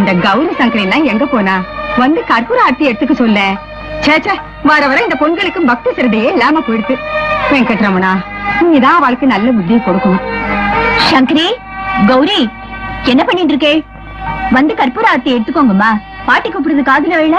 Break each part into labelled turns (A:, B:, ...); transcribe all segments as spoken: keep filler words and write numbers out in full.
A: இந்த கௌரி சங்கரி எல்லாம் எங்க போனா? வந்து கற்பூர ஆர்த்தி எடுத்துக்க சொல்ல. சேச்சே, வர வர இந்த பொண்களுக்கு பக்தி சிரதையே இல்லாம போயிடுது. வெங்கட்ரமணா, நீதான் அவளுக்கு நல்ல புத்தியை கொடுக்கணும்.
B: சங்கரி, கௌரி, என்ன பண்ணிட்டு இருக்கே? வந்து கற்பூர ஆர்த்தி எடுத்துக்கோங்கம்மா. பாட்டி கூப்பிடுறது காதுல வேலை.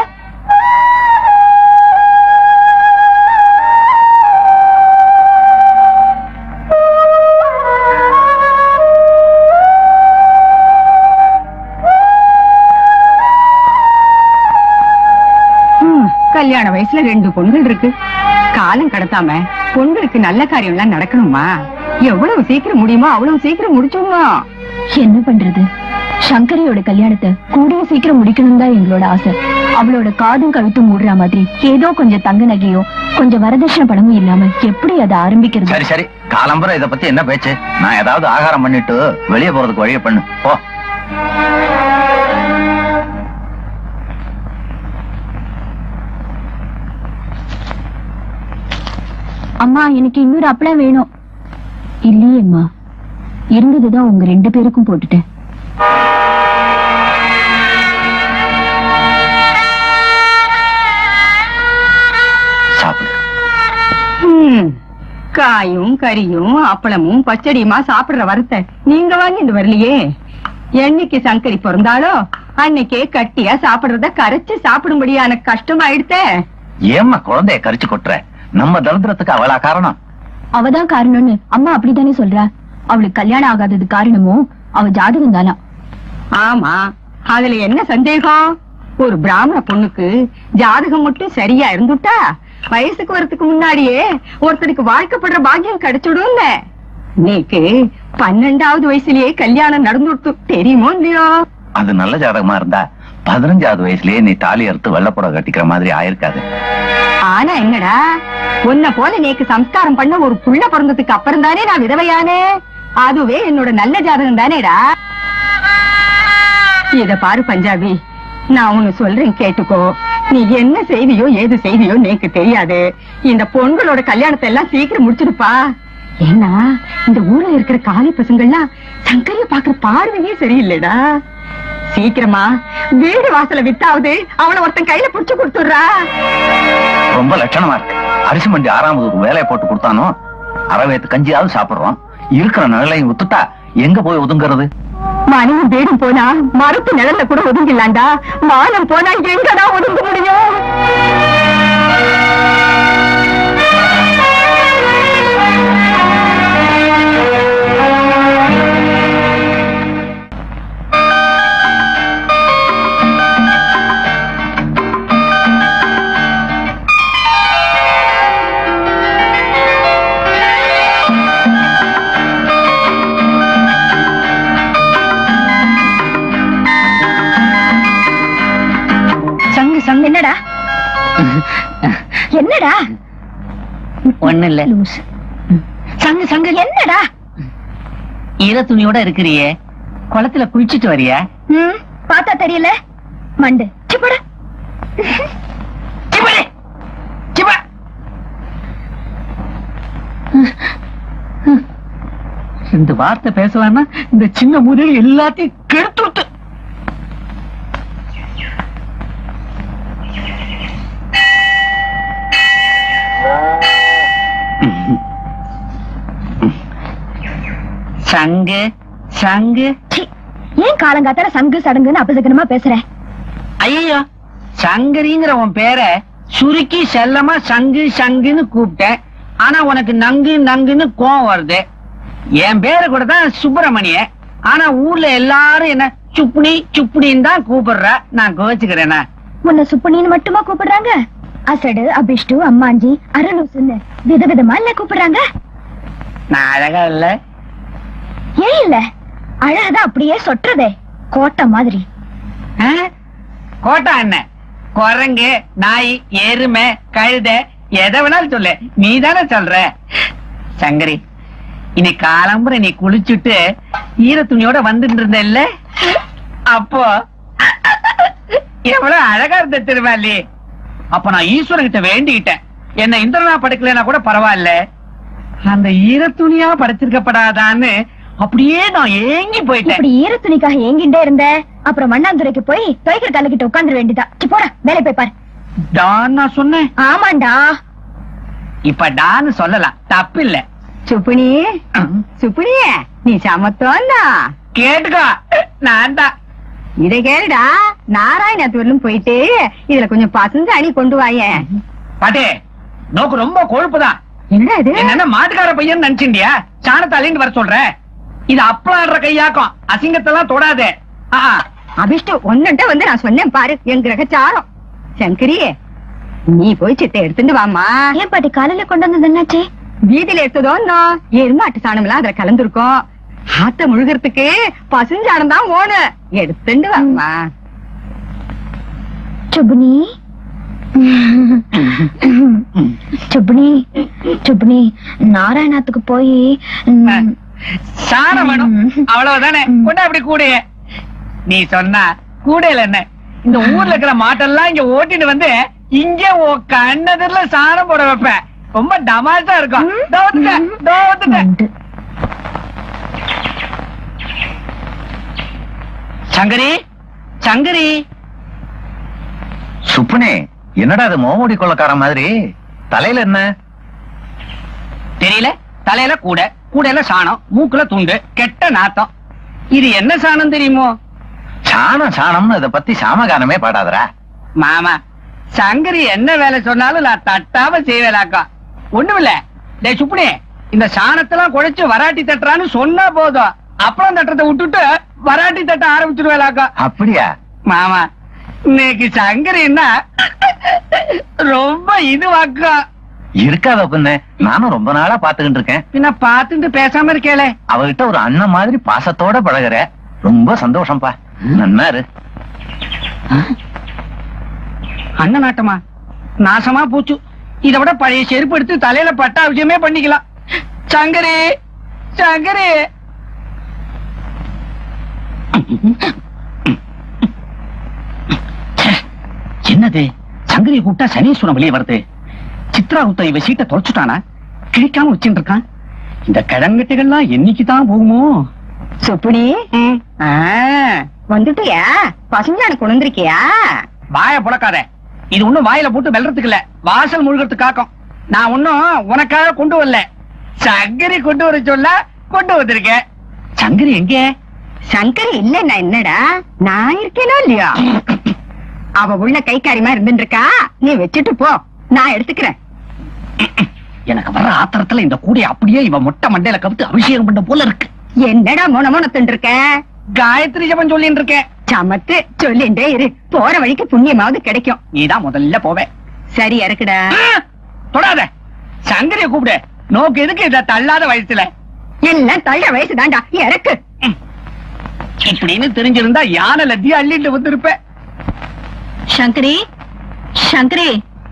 A: கல்யாண வயசுல ரெண்டு பொண்கள் இருக்கு. காலம் கடத்தாம பொண்களுக்கு நல்ல காரியம் எல்லாம் நடக்கணுமா? எவ்வளவு சீக்கிரம் முடியுமோ அவ்வளவு சீக்கிரம் முடிச்சோமா?
B: என்ன பண்றது? சங்கரியோட கல்யாணத்தை கூடிய சீக்கிரம் முடிக்கணும் தான் எங்களோட ஆசை. அவளோட காதும் கழுத்தும் மூடுற மாதிரி ஏதோ கொஞ்சம் தங்க நகையோ கொஞ்சம் வரதட்சணை பணமும் இல்லாம எப்படி அதை ஆரம்பிக்கிறது?
C: சரி சரி, காலம்பரம் இத பத்தி என்ன பேச்சு? நான் ஏதாவது ஆகாரம் பண்ணிட்டு வெளியே போறதுக்கு வழியை பண்ணு போ.
B: அம்மா, எனக்கு இன்னொரு அப்பளம் வேணும். இல்லையேம்மா, இருந்ததுதான் உங்க ரெண்டு பேருக்கும் போட்டுட்டேன்.
A: காயும் கறியும் அப்பளமும் பச்சடியுமா சாப்பிடுற வரத்தை நீங்க வாங்கிட்டு வரலையே. என்னைக்கு சங்கரி பிறந்தாலோ அன்னைக்கே கட்டியா சாப்பிடுறத கரைச்சு சாப்பிடும்படியான கஷ்டம் ஆயிடுத்த.
C: ஏம்மா குழந்தைய கரிச்சு கொட்டுற? நம்ம தரித்திரத்துக்கு அவளா காரணம்?
B: அவதான் காரணம்னு அம்மா அப்படித்தானே சொல்றா. அவளுக்கு கல்யாணம் ஆகாதது காரணமும் அவ ஜாதகம் தானா?
A: ஆமா, அதுல என்ன சந்தேகம்? ஒரு பிராமண பொண்ணுக்கு ஜாதகம் மட்டும் சரியா இருந்துட்டா வயசுக்கு வரதுக்கு முன்னாடியே ஒருத்தருக்கு வாழ்க்கைப்படுற பாக்கியம் கிடைச்சிடும்ல. நீக்கு பன்னெண்டாவது வயசுலயே கல்யாணம் நடந்துட்டு தெரியுமோ இல்லையோ?
C: அது நல்ல ஜாதகமா இருந்தா பதினஞ்சாவது வயசுலயே நீ தாலி அறுத்து வெள்ளப்புட கட்டிக்கிற மாதிரி ஆயிருக்காது.
A: ஆனா என்னடா, உன்ன போல நீக்கு சம்ஸ்காரம் பண்ண ஒரு புள்ள பிறந்ததுக்கு அப்புறம் தானே நான் விதவையானே. அதுவே என்னோட நல்ல ஜாதகம் தானேடா. இத பாரு பஞ்சாபி, நான் உன்னை சொல்றேன் கேட்டுக்கோ. நீ என்ன செய்தியோ ஏது செய்தியோ எனக்கு தெரியாது. இந்த பொண்களோட கல்யாணத்தை எல்லாம் சீக்கிரம் முடிச்சிருப்பா. ஏன்னா இந்த ஊர்ல இருக்கிற காலி பசங்கள்லாம் சங்கரிய பாக்குற பார்வையே சரியில்லைடா. சீக்கிரமா வீடு வாசல வித்தாவது அவனை ஒருத்தன் கையில புடிச்சு கொடுத்துடுறா.
C: ரொம்ப லட்சணமா இருக்கு. அரிசி மண்டி ஆறாவது ஒரு வேலையை போட்டு கொடுத்தானோ அறவேத்து கஞ்சியாவது சாப்பிடுறோம். இருக்கிற நிழலையும் வித்துட்டா எங்க போய் ஒதுங்கிறது?
A: மனைவி வீடும் போனா மரத்து நிழல்ல கூட ஒதுங்கிடலாண்டா. மானம் போனா எங்கதான் ஒதுங்க முடியும்?
B: என்னடா என்னடா?
D: ஒண்ணு இல்ல.
B: சங்கு சங்கு என்னடா?
D: ஈர துணியோட இருக்கிறியே, குளத்துல குளிச்சுட்டு வரியா?
B: ம், பார்த்தா தெரியல. மண்டு சிப்படா
D: சிப்படே சிப்ப. இந்த வார்த்தை பேசலாம்னா இந்த சின்ன முதல் எல்லாத்தையும் கெடுத்து. சங்கு சங்கு.
B: ஏன் காலங்காத்தால சங்கு சடங்குன்னு அபசகனமா பேசுற?
D: ஐயோ, சங்கரிங்கிற உன் பேரை சுருக்கி செல்லமா சங்கு சங்குன்னு கூப்பிட்டேன். ஆனா உனக்கு நங்கு நங்குன்னு கோவம் வருது. என் பேரு கூட தான் சுப்பிரமணிய. ஆனா ஊர்ல எல்லாரும் என்ன சுப்புனி சுப்புனின்னு தான் கூப்பிடுற. நான் கோச்சுக்கிறேனா?
B: உன்னை சுப்புனின்னு மட்டுமா கூப்பிடுறாங்க? அசடு, அபிஷ்டு, அம்மாஞ்சி, அரலூசுன்னு விதவிதமா இல்ல கூப்பிடுறாங்க.
D: நான் அழகா இல்ல?
B: ஏன் இல்ல, அழகதான் அப்படியே சொட்டுறதே கோட்டை மாதிரி.
D: கோட்டா என்ன? குரங்கு, நாய், எருமை, கழுத, எதை வேணாலும் சொல்லு, நீ தானே சொல்ற. சங்கரி, இனி காலம்புற நீ குளிச்சுட்டு ஈர துணியோட வந்துட்டு இருந்த இல்ல, அப்போ எவ்வளவு அழகா இருந்த திருவாளி. அப்ப நான் ஈஸ்வரன் கிட்ட வேண்டிக்கிட்டேன், என்ன இந்திரனா படைக்கலன்னா கூட பரவாயில்ல, அந்த ஈர துணியா படைச்சிருக்கப்படாதான்னு அப்படியே நான் ஏங்கி போயிட்டேன்.
B: ஈர துணிக்காக ஏங்கிட்டே இருந்த, அப்புறம் மண்ணாந்துரைக்கு போய் துவைக்கிற கல்லுகிட்ட உட்காந்துட வேண்டியதா. போட வேலை போய் பாரு.
D: டான் நான் சொன்னேன்.
B: ஆமாண்டா.
D: இப்ப டான்னு சொல்லலாம், தப்பு இல்ல.
A: சுப்பினி சுப்பினி நீ சமத்தோன்னா
D: கேட்டுக்கோ, நான் தான்.
A: இதை கேளுடா, நாராயணத்தூர்லும் போயிட்டு இதுல கொஞ்சம் பசங்க அணி கொண்டு வாயேன்.
D: பாட்டே, நோக்கு ரொம்ப கொழுப்புதான்.
A: என்னடா இது?
D: என்ன மாட்டுக்கார பையன் நினைச்சிண்டியா? சாணத்தாலின்னு வர சொல்ற. இது அப்பளாடுற கையாக்கும், அசிங்கத்தெல்லாம் தொடாதே.
A: அபிஷ்டு ஒன்னுட்ட வந்து நான் சொன்னேன் பாரு, என் கிரகச்சாரம். சங்கரி, நீ போய் சித்தை எடுத்துட்டு வாமா.
B: ஏன் பாட்டி காலையில கொண்டு வந்தது என்னாச்சு?
A: வீதியில எடுத்ததோன்னோ எருமாட்டு சாணம் எல்லாம் அதுல கலந்துருக்கும். ஆத்த முழுகிறதுக்கு பசுஞ்சாணம் தான் ஓனு, எடுத்துட்டு வாமா.
B: சுப்னி சுப்னி சுப்னி நாராயணத்துக்கு போய்
D: சாணம் வேணும், அவ்வளவுதானே. கொண்டா அப்படி கூடைய. நீ சொன்னா கூடையில என்ன, இந்த ஊர்ல இருக்கிற மாட்டெல்லாம் இங்க ஓட்டிட்டு வந்து இங்க கண்ணதுல சாணம் போட வைப்பேன். ரொம்ப டமாசா இருக்கும். சங்கரி சங்கரி.
C: சுப்பனே, என்னடா அது மோமோடி கொள்ளக்கார மாதிரி? தலையில என்ன
D: தெரியல? தலையில கூட, கூடையில சாணம், மூக்குல துண்டு, கெட்ட நாத்தம். இது என்ன சாணம் தெரியுமோ?
C: சாணம் சாணம்னு இத பத்தி சாமகானமே பாடாதரா.
D: மாமா, சங்கரி என்ன வேலை சொன்னாலும் நான் தட்டாம செய்வேலாக்கா. ஒண்ணுமில்ல. டே சுப்புனே, இந்த சாணத்தெல்லாம் குழைச்சு வராட்டி தட்டுறான்னு சொன்னா போதும், அப்புறம் தட்டத்தை விட்டுட்டு வராட்டி தட்ட ஆரம்பிச்சிருவேலாக்கா.
C: அப்படியா
D: மாமா? இன்னைக்கு சங்கரி என்ன ரொம்ப இதுவாக்கா.
C: இருக்காத பொண்ணு, நானும் ரொம்ப நாளா பாத்துக்கிட்டு இருக்கேன்.
D: பின்ன பாத்துட்டு பேசாம இருக்கேளே.
C: அவகிட்ட ஒரு அண்ணன் மாதிரி பாசத்தோட பழகுற, ரொம்ப சந்தோஷம்பா. நன்னாரு.
D: அண்ணன் நாட்டமா? நாசமா போச்சு. இதை விட பழைய செருப்பு எடுத்து தலையில பட்டா விஷயமே பண்ணிக்கலாம். சங்கரி சங்கரி. என்னது? சங்கரியை கூப்பிட்டா சனீஸ்வரம் வெளியே வருது. சித்ரா உத்த இவ சீட்டை தொலைச்சுட்டானா? கிழிக்காம வச்சுட்டு இருக்கான். இந்த கிழங்கட்டுகள்லாம் என்னைக்குதான் போகுமோ?
A: சுப்புனி வந்துட்டியா? பசுஞ்சாண கொண்டு வந்திருக்கியா?
D: வாய புழக்காத. இது ஒண்ணும் வாயில போட்டு வெல்றதுக்கு இல்ல, வாசல் முழுகிறதுக்கு காக்கும். நான் ஒன்னும் உனக்காக கொண்டு வரல, சங்கரி கொண்டு வர சொல்ல கொண்டு வந்திருக்கேன். சங்கரி எங்க?
A: சங்கரி இல்லன்னா என்னடா, நான் இருக்கேனோ இல்லையா? அவ உள்ள கைக்காரியமா இருந்துட்டு இருக்கா, நீ வச்சுட்டு போ, நான் எடுத்துக்கிறேன்.
D: எனக்கு வர்ற ஆத்திரத்துல இந்த கூடைய அப்படியே இவ மொட்டை மண்டையில கவுத்து அபிஷேகம் பண்ண போல இருக்கு.
A: என்னடா மோன மோனத்துட்டு இருக்க?
D: காயத்ரி ஜபம் சொல்லிட்டு இருக்கேன்.
A: சமத்து சொல்லிண்டே இரு, போற வழிக்கு புண்ணியமாவது கிடைக்கும்.
D: நீதான் முதல்ல போவே.
A: சரி இறக்குடா.
D: தொடாத. சங்கரிய கூப்பிடு. நோக்கு எதுக்கு இத தள்ளாத வயசுல?
A: எல்லாம் தள்ள வயசு தாண்டா, இறக்கு.
D: இப்படின்னு தெரிஞ்சிருந்தா யானை லத்தி அள்ளிட்டு வந்திருப்ப.
B: சங்கரி சங்கரி,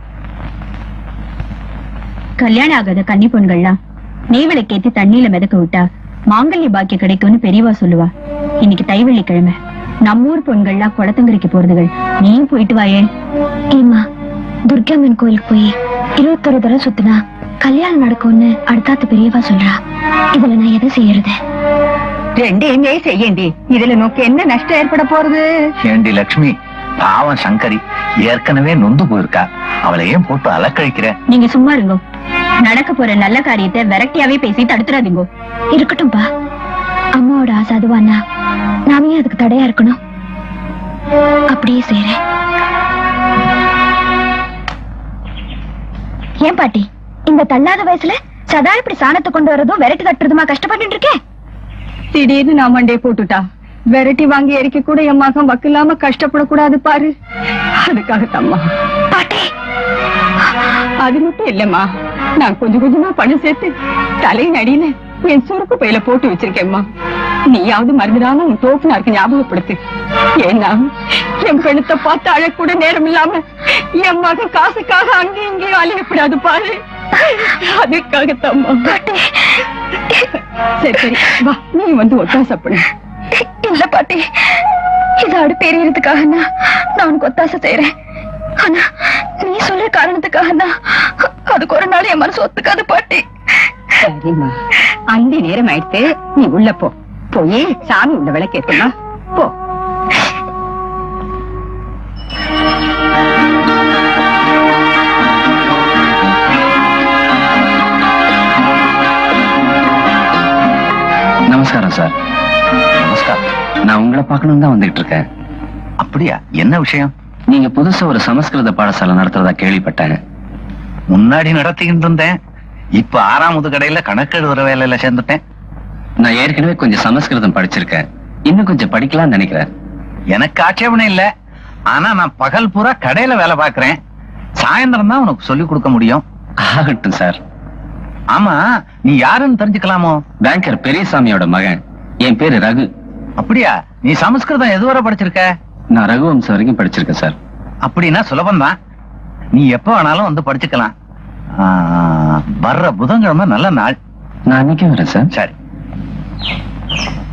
B: கல்யாணம் ஆகாத கன்னி பொண்கள்லாம் நெய்விளக்கேத்தி தண்ணியில மிதக்க விட்டா மாங்கல்ய பாக்கியம் கிடைக்கும்னு பெரியவா சொல்லுவா. இன்னைக்கு தைவெள்ளிக்கிழமை, நம்ம ஊர் பொண்கள்லாம் குளத்தங்கரைக்கு போறதுகள். நீயும் போயிட்டு வாயே. ஏமா, துர்காமன் கோயிலுக்கு போய் இருபத்தொரு தடவை சுத்தினா கல்யாணம் நடக்கும்னு அடுத்தாத்து பெரியவா சொல்றா. இதுல நான் எதை செய்யறது?
A: ரெண்டையுமே செய்யண்டி, இதுல நோக்கு என்ன நஷ்டம் ஏற்பட போறது?
C: ஏண்டி லட்சுமி, பாவம் சங்கரி ஏற்கனவே நொந்து போயிருக்கா, அவளை ஏன் போட்டு அலக்கழிக்கிற?
B: நீங்க சும்மா இருங்கோ. நடக்க போற நல்ல காரியத்தை விரக்தியாவே பேசி தடுத்துறாதீங்கோ. இருக்கட்டும்பா, அம்மாவோட ஆசை அதுவானா நாமே அதுக்கு தடையா இருக்கணும். அப்படியே செய்றேன். ஏன் பாட்டி, இந்த தள்ளாத வயசுல சதா இப்படி சாணத்தை கொண்டு வரதும் விரட்டி தட்டுறதுமா கஷ்டப்பட்டு இருக்கேன்?
A: திடீர்னு நான் மண்டே போட்டுட்டா, விரட்டி வாங்கி எரிக்க கூட என் மகன் வக்கில்லாம கஷ்டப்படக்கூடாது பாரு, அதுக்காகத்தாம்மா.
B: பாட்டி,
A: அது மட்டும் இல்லம்மா, நான் கொஞ்சம் கொஞ்சமா பணம் சேர்த்து தலையின் அடியில என் சுருக்கு பையில போட்டு வச்சிருக்கேம்மா. நீயாவது மறுபடியும் உன் தோப்புனாருக்கு ஞாபகப்படுத்து. ஏன்னா என் பெண்ணத்தை பார்த்து அழக்கூட நேரம் இல்லாம என் மகன் காசுக்காக அங்கேயும் இங்கேயும் அலையப்படாது பாரு, அதுக்காகத்தாம்மா. சரி சரி வா, நீ வந்து ஒத்தாசப்படு.
B: இல்ல பாட்டி, இது அடுப்பு எரியறதுக்காக நான் உனக்கு ஒத்தாசை செய்யறேன். ஆனா நீ சொல்ற காரணத்துக்காக தான் அதுக்கு ஒரு நாள் என் மனசு ஒத்துக்காது பாட்டி.
A: சரிம்மா, அந்தி நேரம் ஆயிடுத்து, நீ உள்ள போ. போய் சாமி உள்ள விளக்கேத்துமா, போ.
C: நமஸ்காரம் சார். நமஸ்காரம். நான் உங்களை பார்க்கணும் தான் வந்துகிட்டு இருக்கேன். அப்படியா? என்ன விஷயம்? நீங்க புதுசா ஒரு சமஸ்கிருத பாடசாலை நடத்துறதா கேள்விப்பட்டேன். முன்னாடி நடத்திக்கிட்டு இருந்தேன். இப்ப ஆறாவது கடையில கணக்கெழுதுற வேலையில சேர்ந்துட்டேன். நான் ஏற்கனவே கொஞ்சம் சமஸ்கிருதம் படிச்சிருக்கேன். இன்னும் கொஞ்சம் படிக்கலாம்னு நினைக்கிறேன். எனக்கு ஆட்சேபனை இல்ல. ஆனா நான் பகல் பூரா கடையில வேலை பார்க்கறேன். சாயந்தரம் தான் உனக்கு சொல்லிக் கொடுக்க முடியும். ஆகட்டும் சார். ஆமா, நீ யாருன்னு தெரிஞ்சுக்கலாமோ? பேங்கர் பெரியசாமியோட மகன். என் பேரு ரகு. அப்படியா? நீ சமஸ்கிருதம் எதுவரை படிச்சிருக்க? நான் ரகுவம்சம் வரைக்கும் படிச்சிருக்கேன் சார். அப்படின்னா சுலபம் தான். நீ எப்ப வேணாலும் வந்து படிச்சுக்கலாம். வர்ற புதன்கிழமை நல்ல நாள். நான் அன்னைக்கு வரேன் சார். சரி.